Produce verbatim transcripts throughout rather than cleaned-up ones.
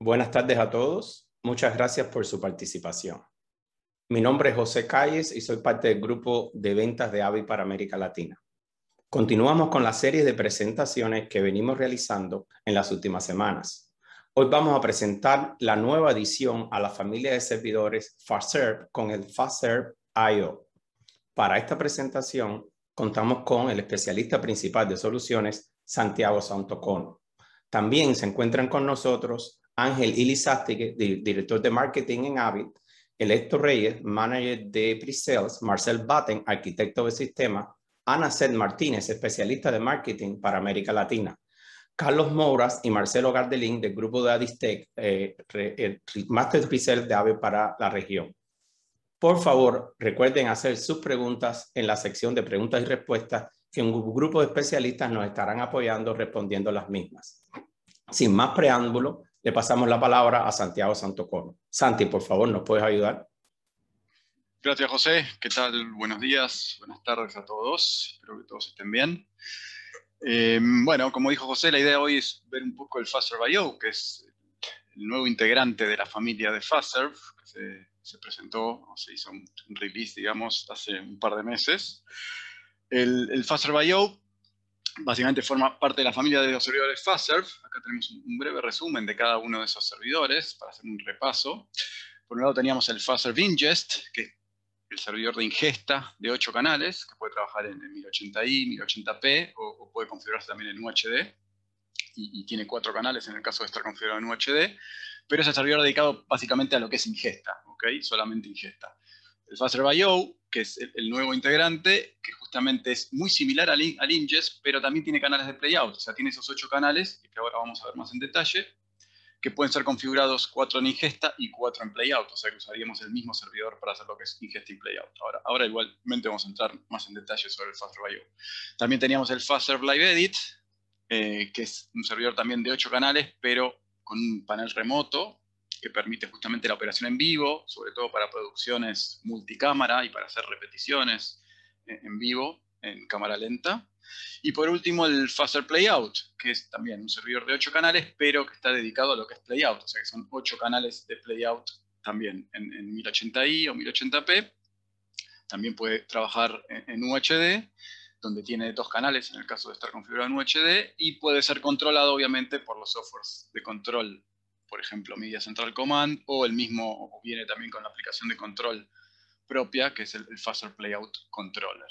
Buenas tardes a todos. Muchas gracias por su participación. Mi nombre es José Calles y soy parte del grupo de ventas de Avid para América Latina. Continuamos con la serie de presentaciones que venimos realizando en las últimas semanas. Hoy vamos a presentar la nueva adición a la familia de servidores FastServe con el FastServe I O. Para esta presentación contamos con el especialista principal de soluciones, Santiago Santocono. También se encuentran con nosotros Ángel Ilizástegui, director de marketing en Avid, Electo Reyes, manager de pre-sales, Marcel Batten, arquitecto de sistema, Ana Seth Martínez, especialista de marketing para América Latina, Carlos Mouras y Marcelo Gardelín del grupo de Adistec, eh, el Master Pre-sales de Avid para la región. Por favor, recuerden hacer sus preguntas en la sección de preguntas y respuestas, que un grupo de especialistas nos estarán apoyando respondiendo las mismas. Sin más preámbulo, le pasamos la palabra a Santiago Santocono. Santi, por favor, ¿nos puedes ayudar? Gracias, José. ¿Qué tal? Buenos días, buenas tardes a todos. Espero que todos estén bien. Eh, bueno, como dijo José, la idea hoy es ver un poco el FastServe I O, que es el nuevo integrante de la familia de FastServe, que se, se presentó, o se hizo un, un release, digamos, hace un par de meses. El, el FastServe I O básicamente forma parte de la familia de los servidores FastServe. Acá tenemos un breve resumen de cada uno de esos servidores para hacer un repaso. Por un lado teníamos el FastServe Ingest, que es el servidor de ingesta de ocho canales, que puede trabajar en mil ochenta i, mil ochenta p, o, o puede configurarse también en U H D, y, y tiene cuatro canales en el caso de estar configurado en U H D, pero es el servidor dedicado básicamente a lo que es ingesta, ¿ok? Solamente ingesta. El FastServe I O, que es el, el nuevo integrante, que justamente es muy similar al, al Ingest, pero también tiene canales de playout, o sea, tiene esos ocho canales, que ahora vamos a ver más en detalle, que pueden ser configurados cuatro en ingesta y cuatro en playout, o sea que usaríamos el mismo servidor para hacer lo que es ingesta y playout. Ahora, ahora igualmente vamos a entrar más en detalle sobre el FastServe I O. También teníamos el FastServe Live Edit, eh, que es un servidor también de ocho canales, pero con un panel remoto, que permite justamente la operación en vivo, sobre todo para producciones multicámara y para hacer repeticiones en vivo, en cámara lenta. Y por último el FastServe Playout, que es también un servidor de ocho canales, pero que está dedicado a lo que es Playout, o sea que son ocho canales de Playout también en, en mil ochenta i o mil ochenta p. También puede trabajar en, en U H D, donde tiene dos canales en el caso de estar configurado en U H D, y puede ser controlado obviamente por los softwares de control, por ejemplo Media Central Command, o el mismo, o viene también con la aplicación de control propia, que es el, el FastServe Playout Controller.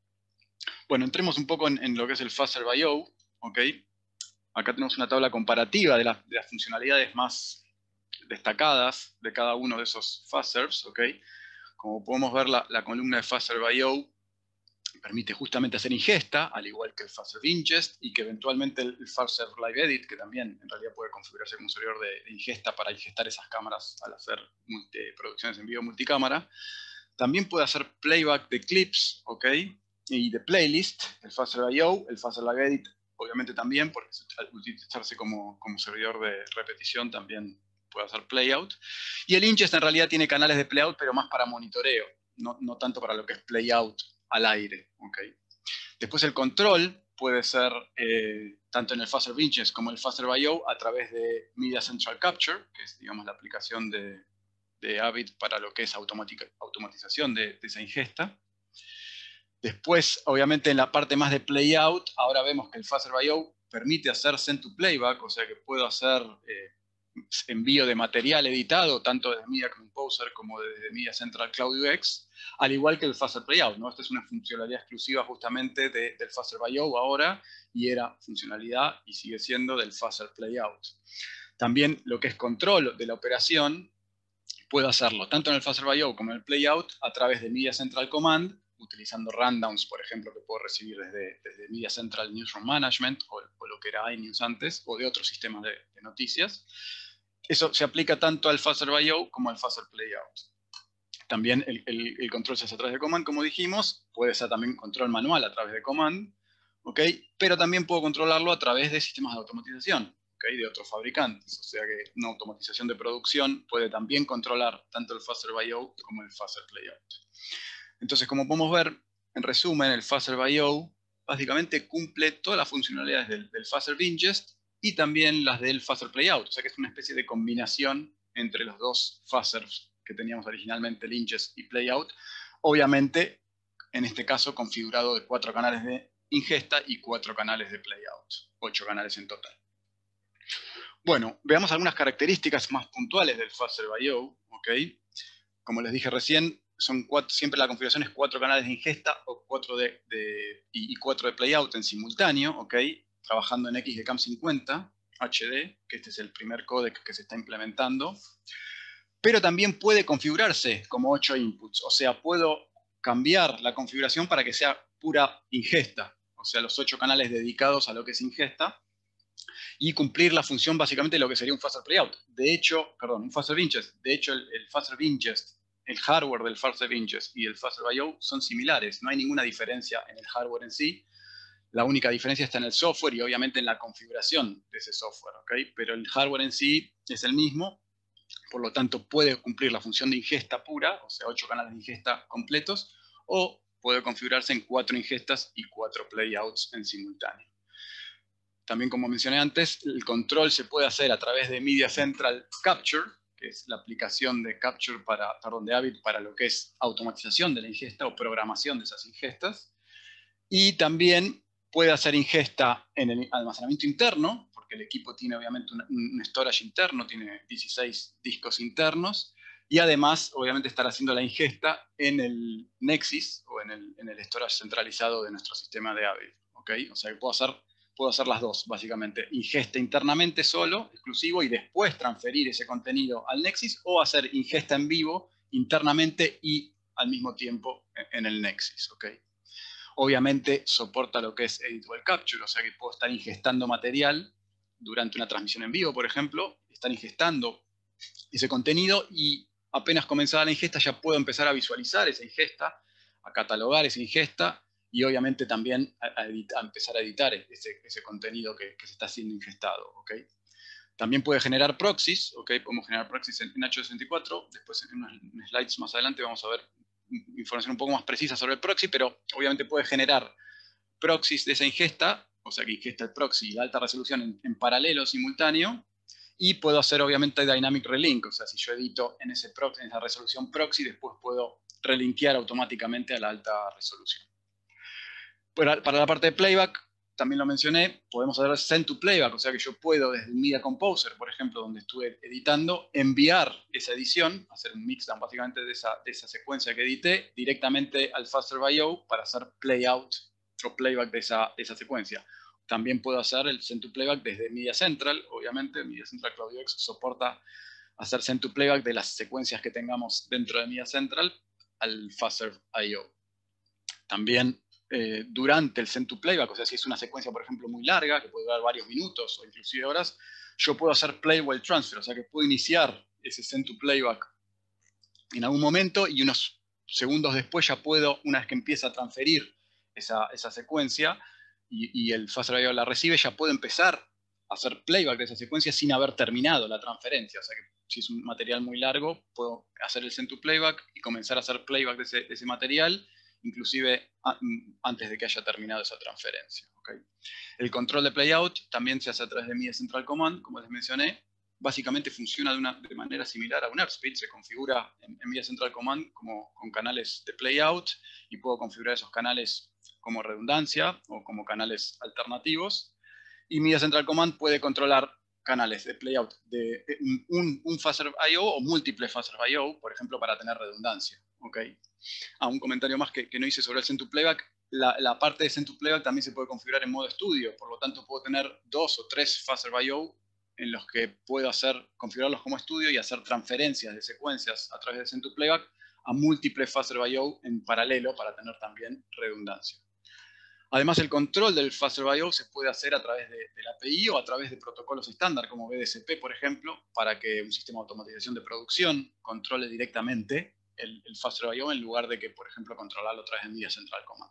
Bueno, entremos un poco en, en lo que es el FastServe I O, ¿ok? Acá tenemos una tabla comparativa de, la, de las funcionalidades más destacadas de cada uno de esos FastServes, ¿ok? Como podemos ver, la, la columna de FastServe I O permite justamente hacer ingesta, al igual que el FastServe Ingest, y que eventualmente el, el FastServe Live Edit, que también en realidad puede configurarse como un servidor de, de ingesta para ingestar esas cámaras al hacer multi, producciones en vivo multicámara. También puede hacer playback de clips, ¿ok? Y de playlist, el FastServe I O, el FastServe Live Edit, obviamente también, porque al utilizarse como, como servidor de repetición también puede hacer playout. Y el Ingest en realidad tiene canales de playout, pero más para monitoreo, no, no tanto para lo que es playout al aire, ¿ok? Después el control puede ser eh, tanto en el FastServe Ingest como el FastServe I O a través de Media Central Capture, que es, digamos, la aplicación de, de Avid para lo que es automatización de, de esa ingesta. Después, obviamente, en la parte más de playout, ahora vemos que el FastServe I O permite hacer send to playback, o sea que puedo hacer eh, envío de material editado, tanto desde Media Composer como desde Media Central Cloud U X, al igual que el FastServe Playout, ¿no? Esta es una funcionalidad exclusiva justamente de, del FastServe I O ahora, y era funcionalidad y sigue siendo del FastServe Playout. También lo que es control de la operación, puedo hacerlo tanto en el FastServe I O como en el Playout a través de Media Central Command, utilizando rundowns, por ejemplo, que puedo recibir desde, desde Media Central Newsroom Management, o, o lo que era iNews antes, o de otros sistemas de, de noticias. Eso se aplica tanto al FastServe I O como al FastServe Playout. También el, el, el control se hace a través de Command, como dijimos. Puede ser también control manual a través de Command, ¿ok? Pero también puedo controlarlo a través de sistemas de automatización, ¿okay? De otros fabricantes. O sea que una automatización de producción puede también controlar tanto el FastServe I O como el FastServe Playout. Entonces, como podemos ver, en resumen, el FastServe I O básicamente cumple todas las funcionalidades del, del FastServe Ingest, y también las del Phaser Playout, o sea que es una especie de combinación entre los dos phasers que teníamos originalmente, el ingest y playout, obviamente en este caso configurado de cuatro canales de ingesta y cuatro canales de playout, ocho canales en total. Bueno, veamos algunas características más puntuales del Phaser I O, ¿ok? Como les dije recién, son cuatro, siempre la configuración es cuatro canales de ingesta o cuatro de, de, y cuatro de playout en simultáneo, ¿ok? Trabajando en X G CAM cincuenta H D, que este es el primer códec que se está implementando. Pero también puede configurarse como ocho inputs, o sea, puedo cambiar la configuración para que sea pura ingesta, o sea, los ocho canales dedicados a lo que es ingesta, y cumplir la función básicamente de lo que sería un Phaser Playout. De hecho, perdón, un Phaser Ingest. De hecho, el, el Phaser Ingest, el hardware del Phaser Ingest y el Phaser I O son similares. No hay ninguna diferencia en el hardware en sí. La única diferencia está en el software y obviamente en la configuración de ese software, ¿ok? Pero el hardware en sí es el mismo. Por lo tanto, puede cumplir la función de ingesta pura, o sea, ocho canales de ingesta completos, o puede configurarse en cuatro ingestas y cuatro playouts en simultáneo. También, como mencioné antes, el control se puede hacer a través de Media Central Capture, que es la aplicación de Capture para, perdón, de Avid para lo que es automatización de la ingesta o programación de esas ingestas. Y también puede hacer ingesta en el almacenamiento interno, porque el equipo tiene obviamente un, un storage interno, tiene dieciséis discos internos, y además, obviamente, estar haciendo la ingesta en el Nexus o en el, en el storage centralizado de nuestro sistema de Avid, ¿ok? O sea que puedo hacer, puedo hacer las dos, básicamente. Ingesta internamente solo, exclusivo, y después transferir ese contenido al Nexus, o hacer ingesta en vivo internamente y al mismo tiempo en el Nexus, ¿ok? Obviamente soporta lo que es Editable Capture, o sea que puedo estar ingestando material durante una transmisión en vivo, por ejemplo, estar ingestando ese contenido y apenas comenzada la ingesta ya puedo empezar a visualizar esa ingesta, a catalogar esa ingesta y obviamente también a, a, edit, a empezar a editar ese, ese contenido que, que se está siendo ingestado, ¿okay? También puede generar proxies, ¿okay? Podemos generar proxies en, en H dos sesenta y cuatro, después en unos slides más adelante vamos a ver información un poco más precisa sobre el proxy, pero obviamente puede generar proxies de esa ingesta, o sea que ingesta el proxy de alta resolución en, en paralelo, simultáneo, y puedo hacer obviamente Dynamic Relink, o sea, si yo edito en, ese proxy, en esa resolución proxy, después puedo relinkear automáticamente a la alta resolución. Para, para la parte de playback, también lo mencioné, podemos hacer send to playback, o sea que yo puedo desde el Media Composer, por ejemplo, donde estuve editando, enviar esa edición, hacer un mixdown básicamente de esa, de esa secuencia que edité, directamente al Phaser I O para hacer playout o playback de esa, de esa secuencia. También puedo hacer el send to playback desde Media Central, obviamente, Media Central CloudUX soporta hacer send to playback de las secuencias que tengamos dentro de Media Central al Phaser I O. También Eh, durante el send to playback, o sea, si es una secuencia, por ejemplo, muy larga, que puede durar varios minutos o inclusive horas, yo puedo hacer play while transfer, o sea, que puedo iniciar ese send to playback en algún momento y unos segundos después ya puedo, una vez que empieza a transferir esa, esa secuencia y, y el Phaser I O la recibe, ya puedo empezar a hacer playback de esa secuencia sin haber terminado la transferencia, o sea, que si es un material muy largo, puedo hacer el send to playback y comenzar a hacer playback de ese, de ese material, inclusive antes de que haya terminado esa transferencia. ¿Okay? El control de playout también se hace a través de Media Central Command, como les mencioné. Básicamente funciona de, una, de manera similar a un AirSpeed, se configura en, en Media Central Command como con canales de playout y puedo configurar esos canales como redundancia o como canales alternativos. Y Media Central Command puede controlar canales de playout de un, un Phaser I O o múltiples Phaser I O, por ejemplo, para tener redundancia. ¿Okay? Ah, un comentario más que, que no hice sobre el send to playback. La, la parte de send to playback también se puede configurar en modo estudio, por lo tanto puedo tener dos o tres Phaser I O en los que puedo hacer, configurarlos como estudio y hacer transferencias de secuencias a través de send to playback a múltiples Phaser I O en paralelo para tener también redundancia. Además, el control del Phaser I O se puede hacer a través de, de la A P I o a través de protocolos estándar como B D S P, por ejemplo, para que un sistema de automatización de producción controle directamente el, el Phaser I O en lugar de que, por ejemplo, controlarlo a través de Media Central Command.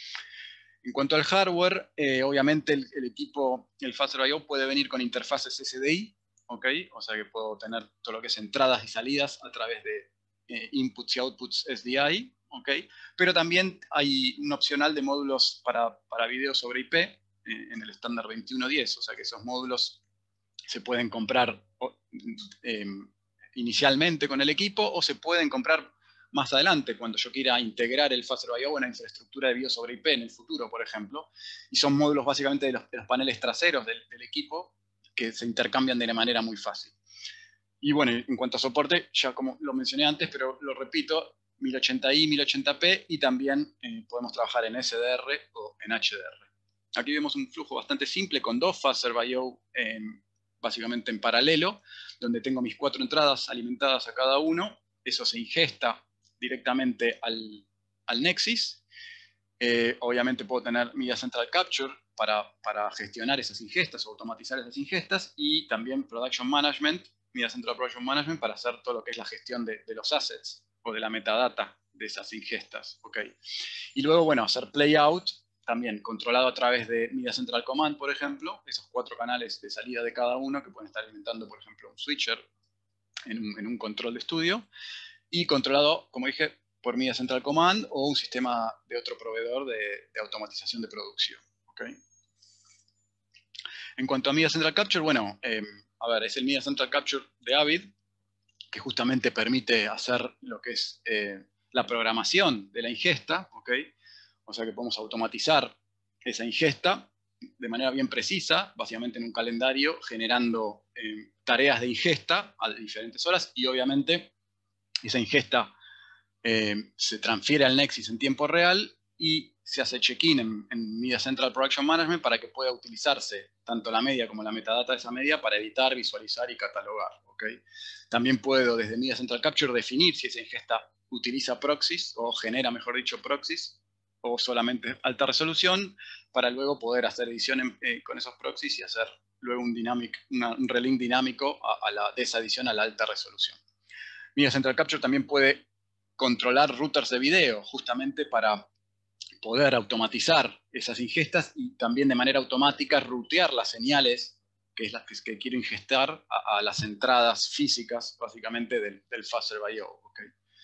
En cuanto al hardware, eh, obviamente el, el equipo, el Phaser I O puede venir con interfaces S D I, ¿okay? O sea que puedo tener todo lo que es entradas y salidas a través de eh, inputs y outputs S D I, ¿okay? Pero también hay un opcional de módulos para, para video sobre I P, eh, en el estándar veintiuno diez, o sea que esos módulos se pueden comprar eh, inicialmente con el equipo o se pueden comprar más adelante cuando yo quiera integrar el Faster I O en la infraestructura de BIOS sobre I P en el futuro, por ejemplo. Y son módulos básicamente de los, de los paneles traseros del, del equipo que se intercambian de una manera muy fácil. Y bueno, en cuanto a soporte, ya como lo mencioné antes, pero lo repito, mil ochenta i, mil ochenta p y también eh, podemos trabajar en S D R o en H D R. Aquí vemos un flujo bastante simple con dos Faster I O eh, básicamente en paralelo, donde tengo mis cuatro entradas alimentadas a cada uno. Eso se ingesta directamente al, al Nexus. Eh, obviamente puedo tener Media Central Capture para, para gestionar esas ingestas o automatizar esas ingestas, y también Production Management, Media Central Production Management, para hacer todo lo que es la gestión de, de los assets o de la metadata de esas ingestas. ¿Okay? Y luego, bueno, hacer playout, también controlado a través de Media Central Command, por ejemplo, esos cuatro canales de salida de cada uno que pueden estar alimentando, por ejemplo, un switcher en un, en un control de estudio, y controlado, como dije, por Media Central Command o un sistema de otro proveedor de, de automatización de producción. ¿Okay? En cuanto a Media Central Capture, bueno, eh, a ver, es el Media Central Capture de Avid, que justamente permite hacer lo que es eh, la programación de la ingesta, ¿okay? O sea que podemos automatizar esa ingesta de manera bien precisa, básicamente en un calendario, generando eh, tareas de ingesta a diferentes horas, y obviamente esa ingesta eh, se transfiere al Nexus en tiempo real y se hace check-in en, en Media Central Production Management para que pueda utilizarse tanto la media como la metadata de esa media para editar, visualizar y catalogar. ¿Okay? También puedo desde Media Central Capture definir si esa ingesta utiliza proxies o genera, mejor dicho, proxies o solamente alta resolución, para luego poder hacer edición en, eh, con esos proxies y hacer luego un, dynamic, una, un relink dinámico a, a la, de esa edición a la alta resolución. Media Central Capture también puede controlar routers de video, justamente para poder automatizar esas ingestas y también de manera automática rutear las señales, que es las que, que quiero ingestar, a, a las entradas físicas, básicamente, del, del Faster I O. ¿Okay?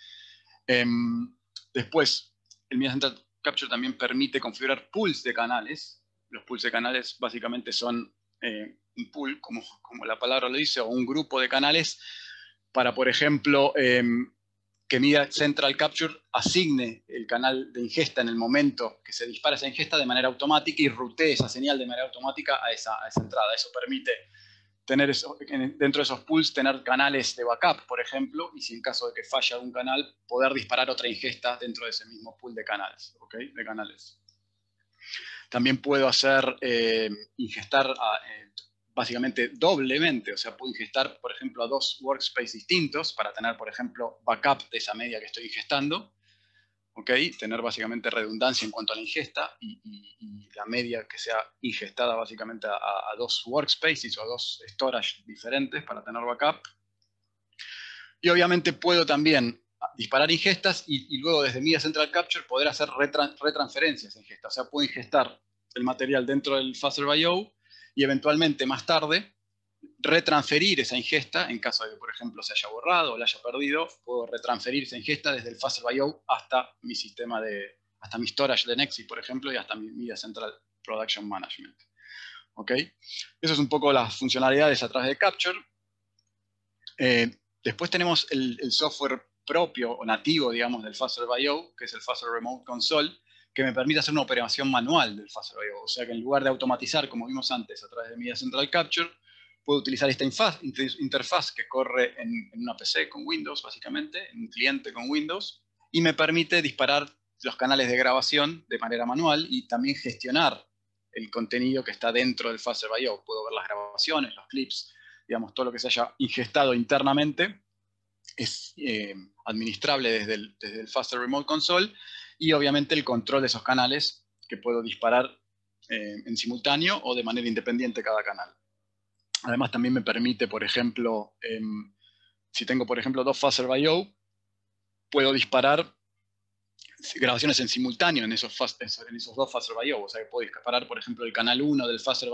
Eh, después, el Media Central Capture también permite configurar pools de canales. Los pools de canales básicamente son eh, un pool, como, como la palabra lo dice, o un grupo de canales para, por ejemplo, eh, que Media Central Capture asigne el canal de ingesta en el momento que se dispara esa ingesta de manera automática y rutee esa señal de manera automática a esa, a esa entrada. Eso permite tener eso, dentro de esos pools tener canales de backup, por ejemplo, y si en caso de que falle algún canal, poder disparar otra ingesta dentro de ese mismo pool de canales. ¿Okay? De canales. También puedo hacer, eh, ingestar a, eh, básicamente doblemente, o sea, puedo ingestar, por ejemplo, a dos workspaces distintos para tener, por ejemplo, backup de esa media que estoy ingestando, ¿ok? Tener básicamente redundancia en cuanto a la ingesta y, y, y la media que sea ingestada básicamente a, a dos workspaces o a dos storage diferentes para tener backup. Y obviamente puedo también disparar ingestas y, y luego desde Media Central Capture poder hacer retran retransferencias de ingesta. O sea, puedo ingestar el material dentro del Faster I O y eventualmente más tarde retransferir esa ingesta en caso de que, por ejemplo, se haya borrado o la haya perdido. Puedo retransferir esa ingesta desde el Faster I O hasta mi sistema de, hasta mi storage de Nexus, por ejemplo, y hasta mi Media Central Production Management. ¿Ok? Eso es un poco las funcionalidades a través de Capture. Eh, después tenemos el, el software propio o nativo, digamos, del Faster I O, que es el Faster Remote Console, que me permite hacer una operación manual del Faster I O. O sea que en lugar de automatizar, como vimos antes, a través de Media Central Capture, puedo utilizar esta interfaz que corre en, en una P C con Windows, básicamente, en un cliente con Windows, y me permite disparar los canales de grabación de manera manual y también gestionar el contenido que está dentro del Faster I O. Puedo ver las grabaciones, los clips, digamos, todo lo que se haya ingestado internamente es eh, administrable desde el, desde el Faster Remote Console, y obviamente el control de esos canales que puedo disparar eh, en simultáneo o de manera independiente cada canal. Además también me permite, por ejemplo, eh, si tengo por ejemplo dos Faster I O, puedo disparar grabaciones en simultáneo en esos, en esos dos Faster I O. O sea que puedo disparar, por ejemplo, el canal uno del Faster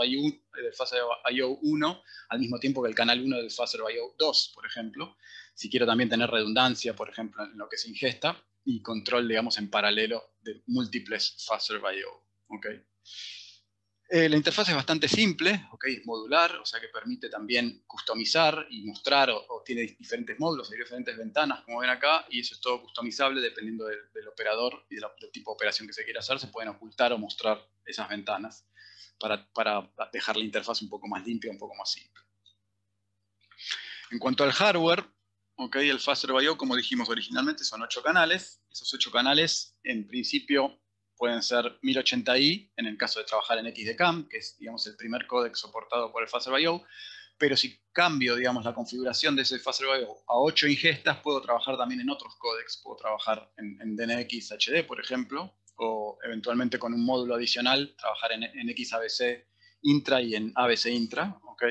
I O uno al mismo tiempo que el canal uno del Faster I O dos, por ejemplo. Si quiero también tener redundancia, por ejemplo, en lo que se ingesta y control, digamos, en paralelo de múltiples Faster I O. ¿Okay? Eh, la interfaz es bastante simple, okay, es modular, o sea que permite también customizar y mostrar, o, o tiene diferentes módulos, hay diferentes ventanas, como ven acá, y eso es todo customizable dependiendo del, del operador y de la, del tipo de operación que se quiera hacer. Se pueden ocultar o mostrar esas ventanas para, para dejar la interfaz un poco más limpia, un poco más simple. En cuanto al hardware, okay, el Faster by O, como dijimos originalmente, son ocho canales. Esos ocho canales, en principio, pueden ser mil ochenta i en el caso de trabajar en X D CAM, que es, digamos, el primer códec soportado por el Faster by O. Pero si cambio, digamos, la configuración de ese Faster by O a ocho ingestas, puedo trabajar también en otros códecs. Puedo trabajar en, en D N X H D, por ejemplo, o eventualmente con un módulo adicional, trabajar en, en X A B C intra y en A B C intra, ¿ok?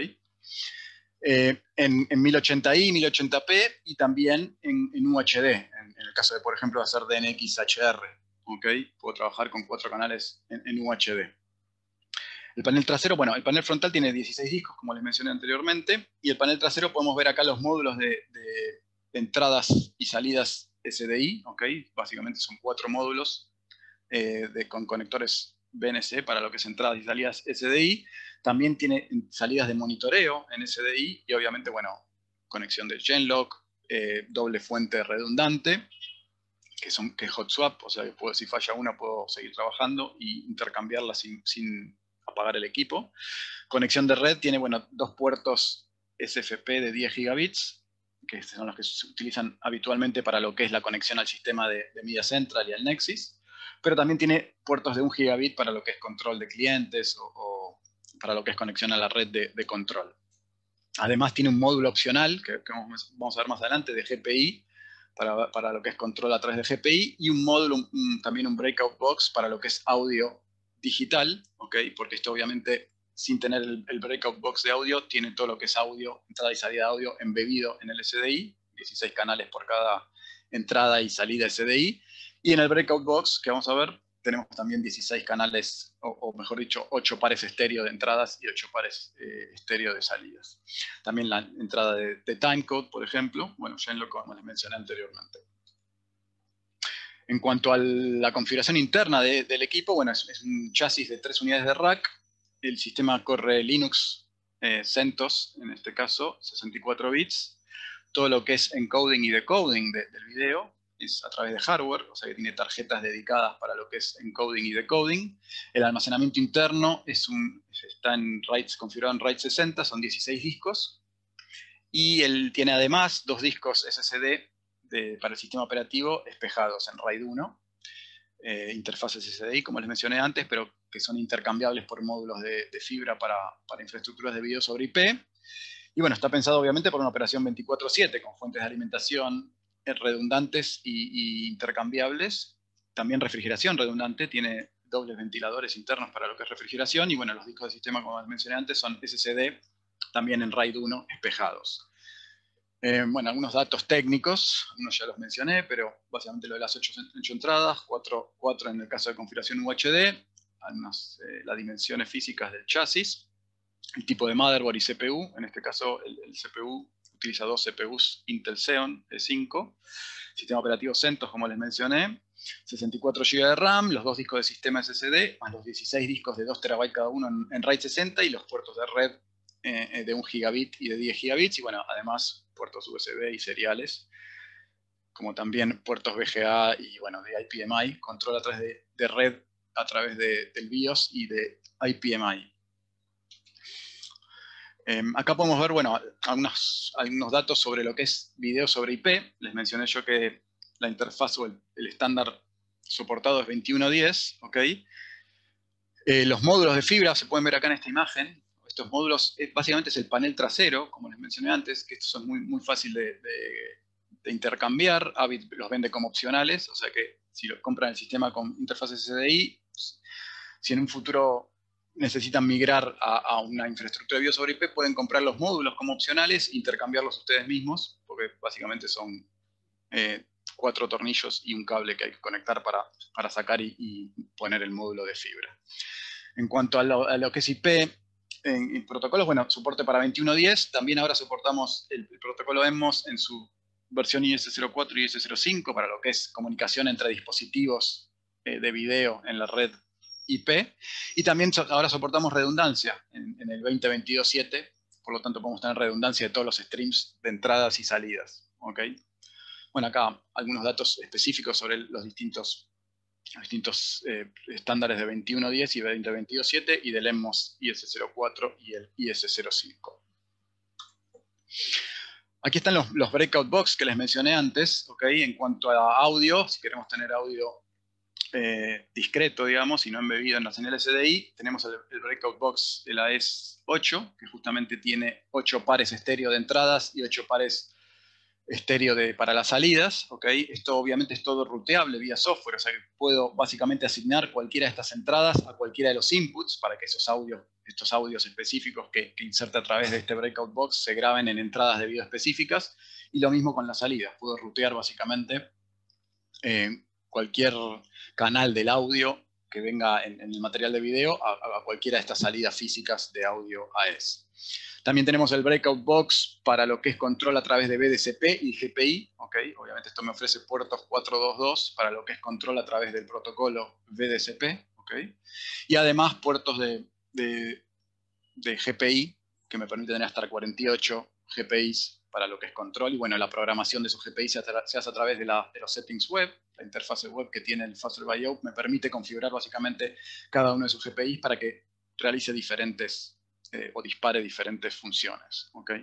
Eh, en, en mil ochenta i, mil ochenta p y también en, en U H D, en, en el caso de, por ejemplo, hacer D N X H R. ¿Okay? Puedo trabajar con cuatro canales en, en U H D. El panel trasero, bueno, el panel frontal tiene dieciséis discos, como les mencioné anteriormente, y el panel trasero podemos ver acá los módulos de, de, de entradas y salidas S D I, ¿okay? Básicamente son cuatro módulos eh, de, con conectores B N C para lo que es entradas y salidas S D I. También tiene salidas de monitoreo en S D I y obviamente, bueno, conexión de Genlock, eh, doble fuente redundante, que, son, que es hot swap, o sea que puedo, si falla una puedo seguir trabajando e intercambiarla sin, sin apagar el equipo. Conexión de red tiene, bueno, dos puertos S F P de diez gigabits, que son los que se utilizan habitualmente para lo que es la conexión al sistema de, de Media Central y al Nexus, pero también tiene puertos de un gigabit para lo que es control de clientes o, o para lo que es conexión a la red de, de control. Además tiene un módulo opcional, que, que vamos a ver más adelante, de G P I, para, para lo que es control a través de G P I, y un módulo, un, también un breakout box para lo que es audio digital, ¿okay? Porque esto obviamente, sin tener el, el breakout box de audio, tiene todo lo que es audio, entrada y salida de audio embebido en el S D I, dieciséis canales por cada entrada y salida S D I, y en el breakout box, que vamos a ver, tenemos también dieciséis canales, o, o mejor dicho, ocho pares estéreo de entradas y ocho pares eh, estéreo de salidas. También la entrada de, de timecode, por ejemplo, bueno, ya en lo como les mencioné anteriormente. En cuanto a la configuración interna de, del equipo, bueno, es, es un chasis de tres unidades de rack. El sistema corre Linux eh, CentOS, en este caso, sesenta y cuatro bits. Todo lo que es encoding y decoding de, del video es a través de hardware, o sea que tiene tarjetas dedicadas para lo que es encoding y decoding. El almacenamiento interno es un, está en RAID, configurado en RAID sesenta, son dieciséis discos. Y él tiene además dos discos S S D de, para el sistema operativo espejados en RAID uno, eh, interfaces S D I, como les mencioné antes, pero que son intercambiables por módulos de, de fibra para, para infraestructuras de video sobre I P. Y bueno, está pensado obviamente por una operación veinticuatro siete con fuentes de alimentación redundantes y, y intercambiables. También refrigeración redundante, tiene dobles ventiladores internos para lo que es refrigeración. Y bueno, los discos de sistema, como les mencioné antes, son S S D también en RAID uno espejados. Eh, bueno, algunos datos técnicos, unos ya los mencioné, pero básicamente lo de las ocho entradas, cuatro, cuatro en el caso de configuración U H D, algunas, eh, las dimensiones físicas del chasis, el tipo de motherboard y C P U. En este caso el, el C P U utiliza dos C P Us Intel Xeon E cinco, sistema operativo CentOS, como les mencioné, sesenta y cuatro gigas de RAM, los dos discos de sistema S S D, más los dieciséis discos de dos terabytes cada uno en, en RAID sesenta, y los puertos de red eh, de un gigabit y de diez gigabits, y bueno, además puertos U S B y seriales, como también puertos V G A y bueno, de I P M I, control a través de, de red a través de, del BIOS y de I P M I. Eh, acá podemos ver, bueno, algunos, algunos datos sobre lo que es video sobre I P. Les mencioné yo que la interfaz o el, el estándar soportado es veintiuno diez, ¿ok? Eh, los módulos de fibra se pueden ver acá en esta imagen. Estos módulos, es, básicamente es el panel trasero, como les mencioné antes, que estos son muy, muy fáciles de, de, de intercambiar. Avid los vende como opcionales, o sea que si lo compran el sistema con interfaz S D I, si en un futuro necesitan migrar a, a una infraestructura de video sobre I P, pueden comprar los módulos como opcionales e intercambiarlos ustedes mismos, porque básicamente son eh, cuatro tornillos y un cable que hay que conectar para, para sacar y, y poner el módulo de fibra. En cuanto a lo, a lo que es I P, en, en protocolos, bueno, soporte para veintiuno diez, también ahora soportamos el, el protocolo E M M O S en su versión I S cero cuatro y I S cero cinco para lo que es comunicación entre dispositivos eh, de video en la red I P, y también so ahora soportamos redundancia en, en el veinte veintidós punto siete, por lo tanto podemos tener redundancia de todos los streams de entradas y salidas. ¿Okay? Bueno, acá algunos datos específicos sobre los distintos, los distintos eh, estándares de veintiuno diez y veinte veintidós punto siete y del E M M O S I S cero cuatro y el I S cero cinco. Aquí están los, los breakout box que les mencioné antes, ¿okay? En cuanto a audio, si queremos tener audio eh, discreto, digamos, y no embebido en la señal S D I, tenemos el, el breakout box de la E S ocho, que justamente tiene ocho pares estéreo de entradas y ocho pares estéreo de, para las salidas. ¿Okay? Esto obviamente es todo ruteable vía software, o sea que puedo básicamente asignar cualquiera de estas entradas a cualquiera de los inputs para que esos audios, estos audios específicos que, que inserte a través de este breakout box se graben en entradas de video específicas, y lo mismo con las salidas. Puedo rutear básicamente eh, cualquier canal del audio que venga en, en el material de video a, a cualquiera de estas salidas físicas de audio A E S. También tenemos el breakout box para lo que es control a través de B D C P y G P I. ¿Okay? Obviamente esto me ofrece puertos cuatrocientos veintidós para lo que es control a través del protocolo B D C P. ¿Okay? Y además puertos de, de, de G P I que me permiten tener hasta cuarenta y ocho G P Is para lo que es control. Y bueno, la programación de esos G P I se, se hace a través de, la, de los settings web. La interfase web que tiene el FasterBio me permite configurar básicamente cada uno de sus G P Is para que realice diferentes Eh, o dispare diferentes funciones. ¿Okay?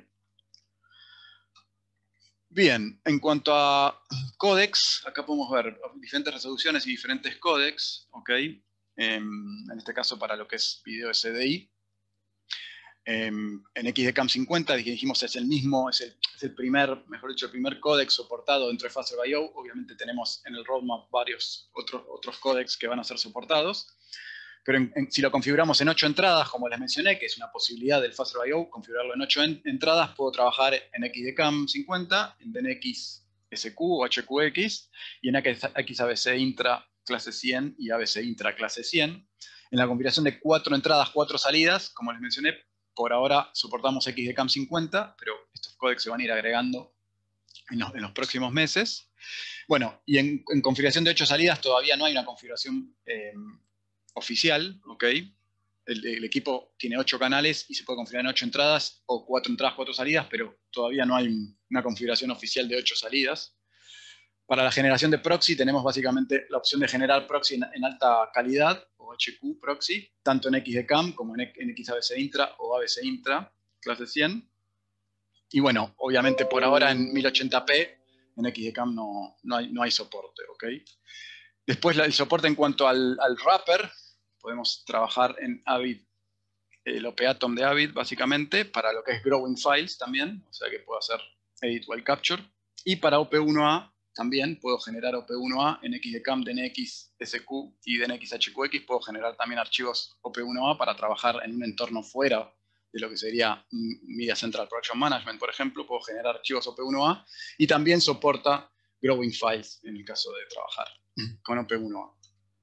Bien, en cuanto a códecs, acá podemos ver diferentes resoluciones y diferentes códecs. ¿Okay? Eh, en este caso para lo que es video S D I. Eh, en X D CAM cincuenta, dijimos, es el mismo, es el, es el primer, mejor dicho, el primer códec soportado dentro de FasterBio. Obviamente tenemos en el roadmap varios otros, otros códecs que van a ser soportados. Pero en, en, si lo configuramos en ocho entradas, como les mencioné, que es una posibilidad del FasterBio, configurarlo en ocho en, entradas, puedo trabajar en X D CAM cincuenta, en D N X S Q o H Q X, y en X A B C Intra clase cien y A B C Intra clase cien. En la configuración de cuatro entradas, cuatro salidas, como les mencioné, por ahora soportamos X D CAM cincuenta, pero estos códecs se van a ir agregando en los, en los próximos meses. Bueno, y en, en configuración de ocho salidas todavía no hay una configuración eh, oficial, ¿ok? El, el equipo tiene ocho canales y se puede configurar en ocho entradas o cuatro entradas, cuatro salidas, pero todavía no hay una configuración oficial de ocho salidas. Para la generación de proxy tenemos básicamente la opción de generar proxy en, en alta calidad, o H Q proxy, tanto en X D CAM como en, en X A B C Intra o A B C Intra, clase cien. Y bueno, obviamente por ahora en mil ochenta p, en X D CAM no, no, hay, no hay soporte, ¿ok? Después el soporte en cuanto al, al wrapper, podemos trabajar en Avid, el O P Atom de Avid básicamente, para lo que es growing files también, o sea que puedo hacer edit while capture. Y para O P uno A también puedo generar O P uno A en X D CAM, D N X S Q y D N X H Q X. Puedo generar también archivos O P uno A para trabajar en un entorno fuera de lo que sería Media Central Production Management, por ejemplo. Puedo generar archivos O P uno A y también soporta growing files en el caso de trabajar con O P uno A.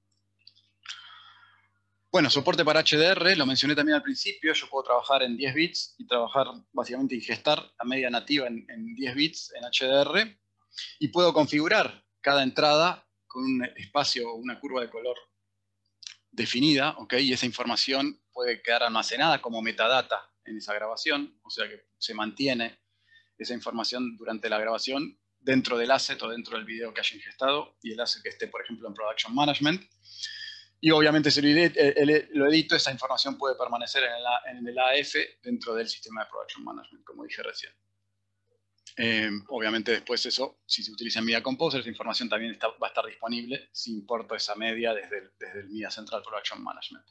Bueno, soporte para H D R, lo mencioné también al principio. Yo puedo trabajar en diez bits y trabajar básicamente y gestar la media nativa en, en diez bits en H D R. Y puedo configurar cada entrada con un espacio o una curva de color definida, ¿ok? Y esa información puede quedar almacenada como metadata en esa grabación, o sea que se mantiene esa información durante la grabación dentro del asset o dentro del video que haya ingestado y el asset que esté, por ejemplo, en Production Management. Y obviamente si lo edito, esa información puede permanecer en el, en el A F dentro del sistema de Production Management, como dije recién. Eh, obviamente después eso, si se utiliza en Media Composer, esa información también está, va a estar disponible si importo esa media desde el, desde el Media Central Production Management.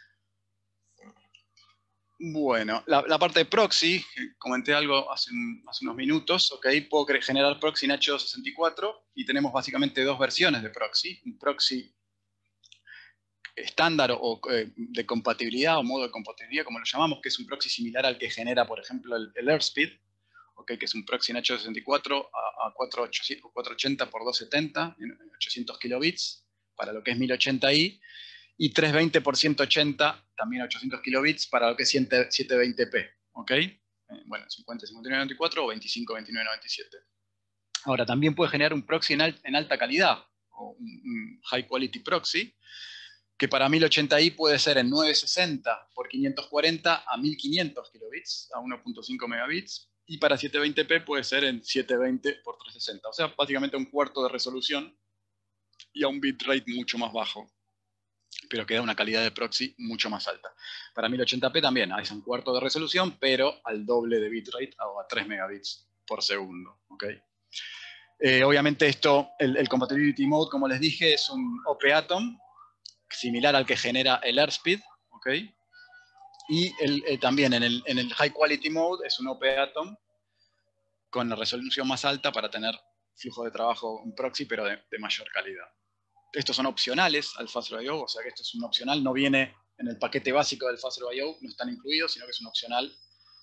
Bueno, la, la parte de proxy, comenté algo hace, hace unos minutos, ¿ok? Puedo generar proxy en H doscientos sesenta y cuatro y tenemos básicamente dos versiones de proxy. Un proxy estándar o eh, de compatibilidad o modo de compatibilidad, como lo llamamos, que es un proxy similar al que genera, por ejemplo, el, el AirSpeed, okay, que es un proxy en H doscientos sesenta y cuatro a, a cuatrocientos ochenta por doscientos setenta, en ochocientos kilobits, para lo que es mil ochenta i, y trescientos veinte por ciento ochenta, también ochocientos kilobits, para lo que es setecientos veinte p, ¿ok? Eh, bueno, cincuenta, cincuenta y nueve, noventa y cuatro o veinticinco, veintinueve, noventa y siete. Ahora, también puede generar un proxy en, al, en alta calidad, o un, un high quality proxy, que para mil ochenta i puede ser en novecientos sesenta por quinientos cuarenta a mil quinientos kilobits, a uno punto cinco megabits, y para setecientos veinte p puede ser en setecientos veinte por trescientos sesenta, o sea, básicamente un cuarto de resolución y a un bitrate mucho más bajo, pero que da una calidad de proxy mucho más alta. Para mil ochenta p también es un cuarto de resolución, pero al doble de bitrate o a tres megabits por segundo. ¿Okay? Eh, obviamente esto, el, el Compatibility Mode, como les dije, es un O P Atom, similar al que genera el Airspeed. ¿Okay? Y el, eh, también en el, en el High Quality Mode es un O P Atom con la resolución más alta para tener flujo de trabajo, un proxy, pero de, de mayor calidad. Estos son opcionales al FastRIO, o sea que esto es un opcional, no viene en el paquete básico del FastRIO, no están incluidos, sino que es un opcional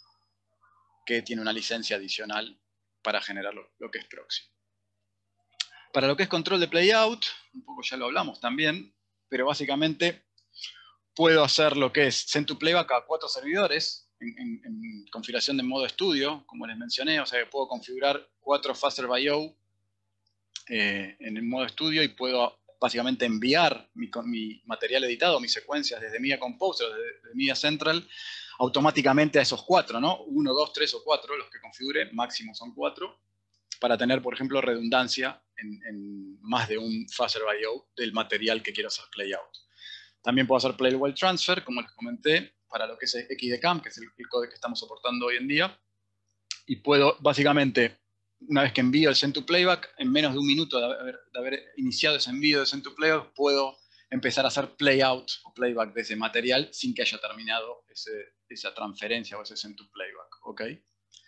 que tiene una licencia adicional para generar lo, lo que es proxy. Para lo que es control de playout, un poco ya lo hablamos también, pero básicamente puedo hacer lo que es send to playback a cuatro servidores en, en, en configuración de modo estudio, como les mencioné, o sea que puedo configurar cuatro FastRIO eh, en el modo estudio y puedo básicamente enviar mi, mi material editado, mis secuencias desde Media Composer, desde, desde Media Central, automáticamente a esos cuatro, ¿no? Uno, dos, tres o cuatro, los que configure, máximo son cuatro, para tener, por ejemplo, redundancia en, en más de un FastRIO del material que quiero hacer playout. También puedo hacer play while transfer, como les comenté, para lo que es X D CAM, que es el, el código que estamos soportando hoy en día. Y puedo, básicamente, una vez que envío el send to playback, en menos de un minuto de haber, de haber iniciado ese envío de send to playback, puedo empezar a hacer playout o playback de ese material sin que haya terminado ese, esa transferencia o ese send to playback. ¿Okay?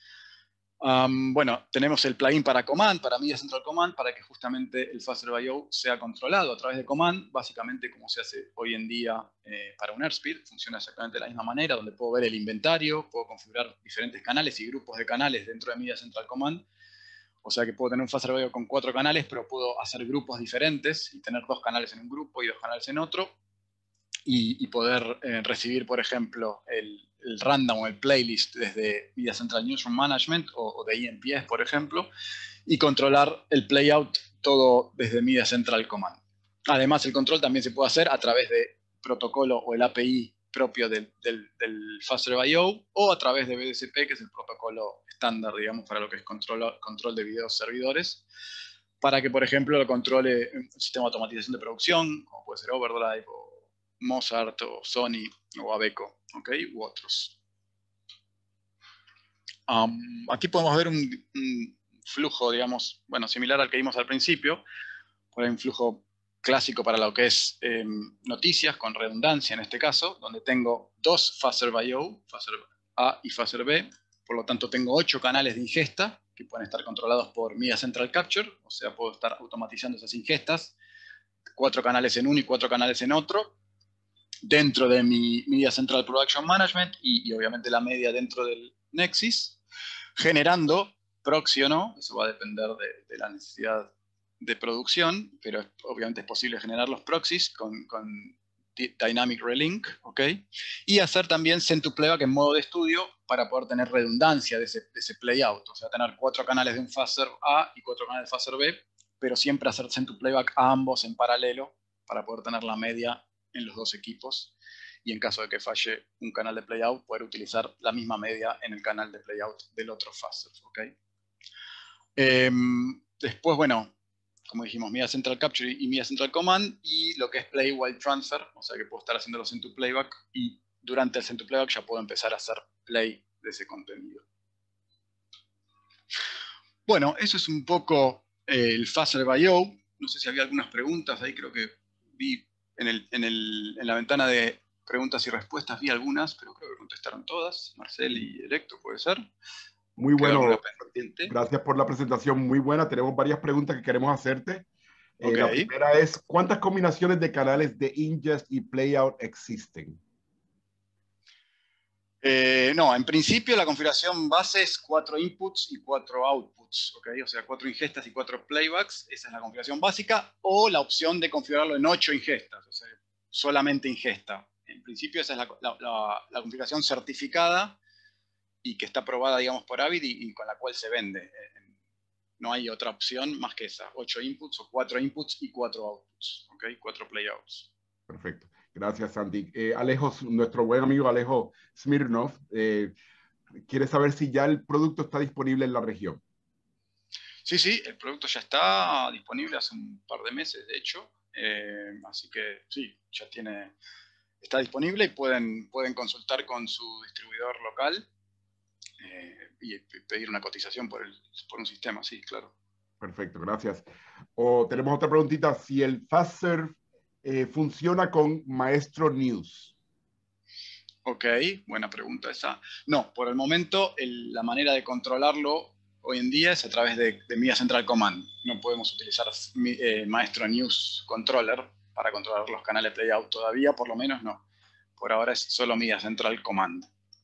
Um, bueno, tenemos el plugin para Command, para Media Central Command, para que justamente el FastRIO sea controlado a través de Command, básicamente como se hace hoy en día eh, para un Airspeed. Funciona exactamente de la misma manera, donde puedo ver el inventario, puedo configurar diferentes canales y grupos de canales dentro de Media Central Command. O sea que puedo tener un FastRIO con cuatro canales, pero puedo hacer grupos diferentes y tener dos canales en un grupo y dos canales en otro. Y, y poder eh, recibir, por ejemplo, el, el random o el playlist desde Media Central Newsroom Management o, o de I M P S, por ejemplo, y controlar el playout todo desde Media Central Command. Además, el control también se puede hacer a través de protocolo o el A P I propio del, del, del FastRIO o a través de B D C P, que es el protocolo estándar, digamos, para lo que es control, control de videos servidores, para que, por ejemplo, lo controle un sistema de automatización de producción, como puede ser Overdrive o Mozart o Sony o Aveco, ¿ok? U otros. Um, aquí podemos ver un, un flujo, digamos, bueno, similar al que vimos al principio. Por ahí un flujo clásico para lo que es eh, noticias, con redundancia en este caso, donde tengo dos FastRIO, Phaser A y Phaser B. Por lo tanto, tengo ocho canales de ingesta que pueden estar controlados por Media Central Capture, o sea, puedo estar automatizando esas ingestas. Cuatro canales en uno y cuatro canales en otro, dentro de mi Media Central Production Management y, y obviamente la media dentro del Nexus, generando proxy o no, eso va a depender de, de la necesidad de producción, pero obviamente es posible generar los proxies con, con Dynamic Relink, ¿ok? Y hacer también send to playback en modo de estudio para poder tener redundancia de ese, de ese playout, o sea, tener cuatro canales de un Phaser A y cuatro canales de Phaser B, pero siempre hacer send to playback a ambos en paralelo para poder tener la media en los dos equipos y en caso de que falle un canal de playout, poder utilizar la misma media en el canal de playout del otro Phaser, ¿ok? Eh, después, bueno, como dijimos, Media Central Capture y Media Central Command, y lo que es Play While Transfer, o sea que puedo estar haciéndolo send to playback y durante el send to playback ya puedo empezar a hacer play de ese contenido. Bueno, eso es un poco eh, el FastRIO. No sé si había algunas preguntas ahí, creo que vi en, el, en, el, en la ventana de preguntas y respuestas, vi algunas, pero creo que contestaron todas. Marcel y Electo, ¿puede ser? Muy bueno, gracias por la presentación, muy buena. Tenemos varias preguntas que queremos hacerte. Eh, okay. La primera es, ¿cuántas combinaciones de canales de ingest y playout existen? Eh, no, en principio la configuración base es cuatro inputs y cuatro outputs, ¿ok? O sea, cuatro ingestas y cuatro playbacks, esa es la configuración básica, o la opción de configurarlo en ocho ingestas, o sea, solamente ingesta. En principio esa es la, la, la, la configuración certificada y que está aprobada, digamos, por Avid y, y con la cual se vende. Eh, no hay otra opción más que esa, ocho inputs o cuatro inputs y cuatro outputs, ¿ok? Cuatro playouts. Perfecto. Gracias, Santi. Eh, Alejo, nuestro buen amigo Alejo Smirnov, eh, quiere saber si ya el producto está disponible en la región. Sí, sí, el producto ya está disponible hace un par de meses, de hecho. Eh, así que sí, ya tiene, está disponible y pueden, pueden consultar con su distribuidor local eh, y pedir una cotización por, el, por un sistema, sí, claro. Perfecto, gracias. O tenemos otra preguntita, si el FastServe eh, funciona con Maestro News. Ok, buena pregunta esa. No, por el momento el, la manera de controlarlo hoy en día es a través de, de Media Central Command. No podemos utilizar eh, Maestro News Controller para controlar los canales Playout todavía, por lo menos no. Por ahora es solo Media Central Command.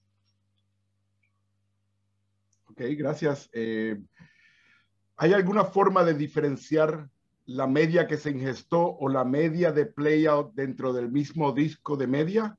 Ok, gracias. Eh, ¿Hay alguna forma de diferenciar la media que se ingestó o la media de Playout dentro del mismo disco de media?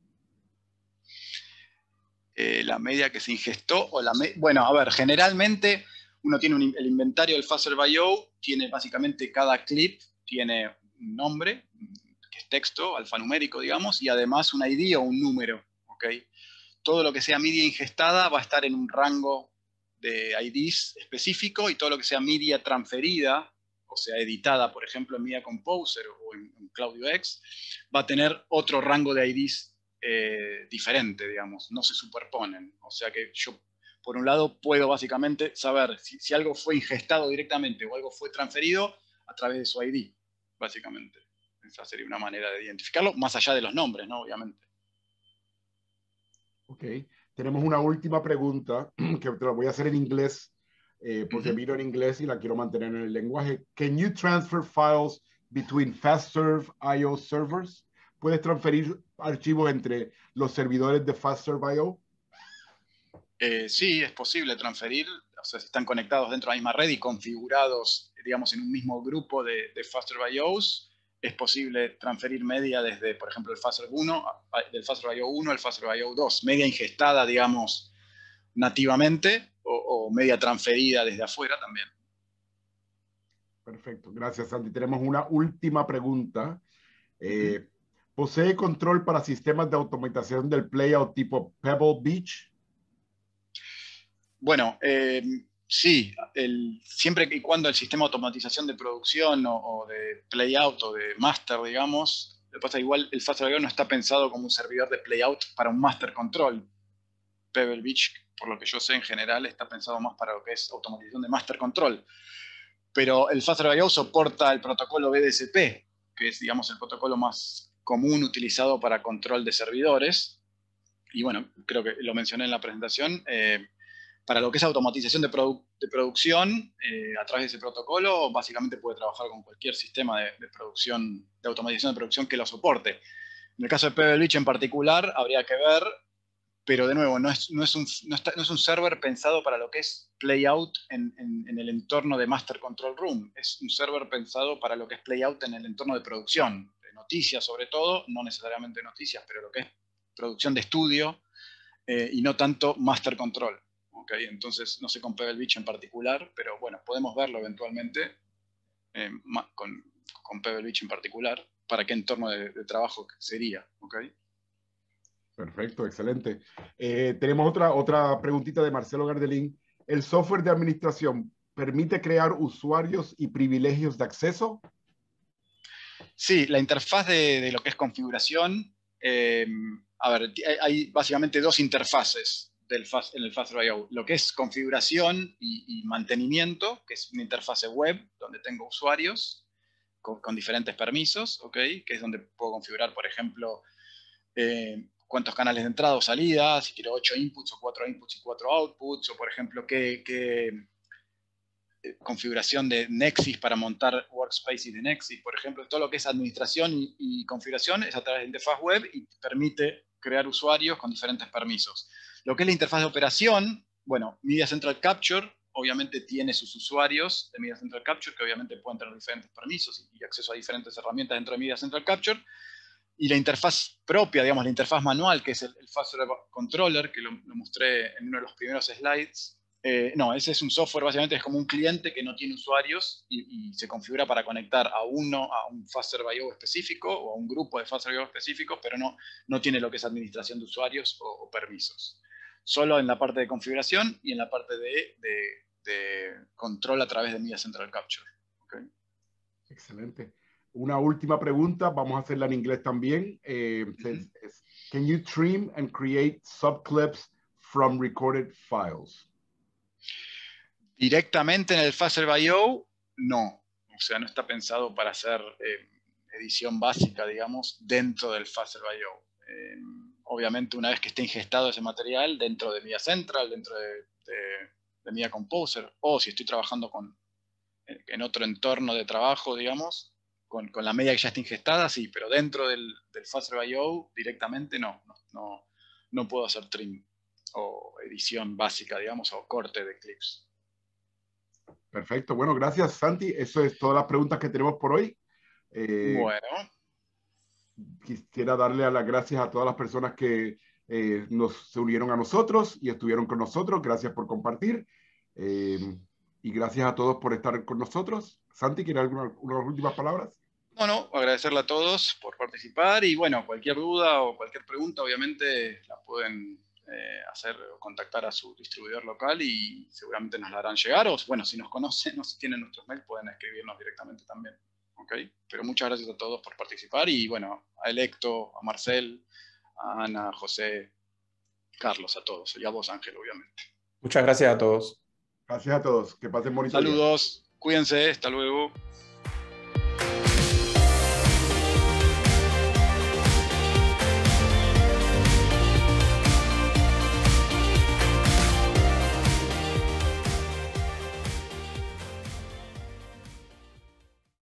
Eh, la media que se ingestó o la me bueno, a ver, generalmente uno tiene un, el inventario del FastServe.io, tiene básicamente cada clip, tiene un nombre, que es texto, alfanumérico, digamos, y además un I D o un número, ¿ok? Todo lo que sea media ingestada va a estar en un rango de I Ds específico y todo lo que sea media transferida, o sea, editada, por ejemplo, en Media Composer o en, en CloudUX, va a tener otro rango de I Ds eh, diferente, digamos, no se superponen. O sea que yo, por un lado, puedo básicamente saber si, si algo fue ingestado directamente o algo fue transferido a través de su I D, básicamente. Esa sería una manera de identificarlo, más allá de los nombres, ¿no? Obviamente. Ok, tenemos una última pregunta que te la voy a hacer en inglés eh, porque Uh-huh. miro en inglés y la quiero mantener en el lenguaje. Can you transfer files between FastServe I O servers? ¿Puedes transferir archivos entre los servidores de FastServe I O? Eh, sí, es posible transferir, o sea, si están conectados dentro de la misma red y configurados, digamos, en un mismo grupo de, de FastServe.ios, es posible transferir media desde, por ejemplo, el FastServe uno, del FastServe.io uno al FastServe.io dos, media ingestada, digamos, nativamente, o, o media transferida desde afuera también. Perfecto, gracias, Santi. Tenemos una última pregunta. Eh, Uh-huh. ¿Posee control para sistemas de automatización del playout tipo Pebble Beach? Bueno, eh, sí, el, siempre y cuando el sistema de automatización de producción o, o de playout o de master, digamos, lo que pasa igual el FastServe no está pensado como un servidor de playout para un master control. Pebble Beach, por lo que yo sé en general, está pensado más para lo que es automatización de master control. Pero el FastServe soporta el protocolo B D S P, que es, digamos, el protocolo más común utilizado para control de servidores. Y bueno, creo que lo mencioné en la presentación. Eh, Para lo que es automatización de, produ de producción, eh, a través de ese protocolo, básicamente puede trabajar con cualquier sistema de, de producción, de automatización de producción que lo soporte. En el caso de Pebble Beach en particular, habría que ver, pero de nuevo, no es, no es, un, no está, no es un server pensado para lo que es playout en, en, en el entorno de Master Control Room. Es un server pensado para lo que es playout en el entorno de producción, de noticias sobre todo, no necesariamente noticias, pero lo que es producción de estudio, eh, y no tanto Master Control. Okay, entonces, no sé con Pebble Beach en particular, pero bueno, podemos verlo eventualmente eh, con, con Pebble Beach en particular, para qué entorno de, de trabajo sería. Okay. Perfecto, excelente. Eh, tenemos otra, otra preguntita de Marcelo Gardelín. ¿El software de administración permite crear usuarios y privilegios de acceso? Sí, la interfaz de, de lo que es configuración, eh, a ver, hay básicamente dos interfaces del fast, en el FastServe.io. Lo que es configuración y, y mantenimiento, que es una interfase web donde tengo usuarios con, con diferentes permisos, ¿okay? Que es donde puedo configurar, por ejemplo, eh, cuántos canales de entrada o salida, si quiero ocho inputs o cuatro inputs y cuatro outputs, o por ejemplo, qué, qué eh, configuración de Nexis para montar workspaces de Nexis, por ejemplo. Todo lo que es administración y, y configuración es a través de interfaz web y permite crear usuarios con diferentes permisos. Lo que es la interfaz de operación, bueno, Media Central Capture obviamente tiene sus usuarios de Media Central Capture, que obviamente pueden tener diferentes permisos y acceso a diferentes herramientas dentro de Media Central Capture. Y la interfaz propia, digamos, la interfaz manual, que es el, el FastServe Controller, que lo, lo mostré en uno de los primeros slides, Eh, no, ese es un software, básicamente es como un cliente que no tiene usuarios y, y se configura para conectar a uno, a un FastServe.io específico o a un grupo de FastServe.io específico, pero no, no tiene lo que es administración de usuarios o, o permisos. Solo en la parte de configuración y en la parte de, de, de control a través de Media Central Capture. ¿Okay? Excelente. Una última pregunta, vamos a hacerla en inglés también. Eh, Uh-huh. Can you trim and create subclips from recorded files? Directamente en el FastServe.io, no. O sea, no está pensado para hacer eh, edición básica, digamos, dentro del FastServe.io. Eh, obviamente, una vez que esté ingestado ese material dentro de Media Central, dentro de, de, de Media Composer, o si estoy trabajando con, en otro entorno de trabajo, digamos, con, con la media que ya está ingestada, sí, pero dentro del, del FastServe.io directamente no, no, no, no puedo hacer trim o edición básica, digamos, o corte de clips. Perfecto. Bueno, gracias, Santi. Eso es todas las preguntas que tenemos por hoy. Eh, bueno. Quisiera darle a las gracias a todas las personas que eh, nos, se unieron a nosotros y estuvieron con nosotros. Gracias por compartir. Eh, y gracias a todos por estar con nosotros. Santi, ¿quiere alguna, unas últimas palabras? No, no, agradecerle a todos por participar y bueno, cualquier duda o cualquier pregunta obviamente la pueden eh, hacer o contactar a su distribuidor local y seguramente nos la harán llegar o bueno, si nos conocen o si tienen nuestros mails pueden escribirnos directamente también. ¿Okay? Pero muchas gracias a todos por participar y bueno, a Electo, a Marcel, a Ana, a José, Carlos, a todos y a vos Ángel obviamente. Muchas gracias a todos. Gracias a todos. Que pasen bonito día. Saludos, cuídense, hasta luego.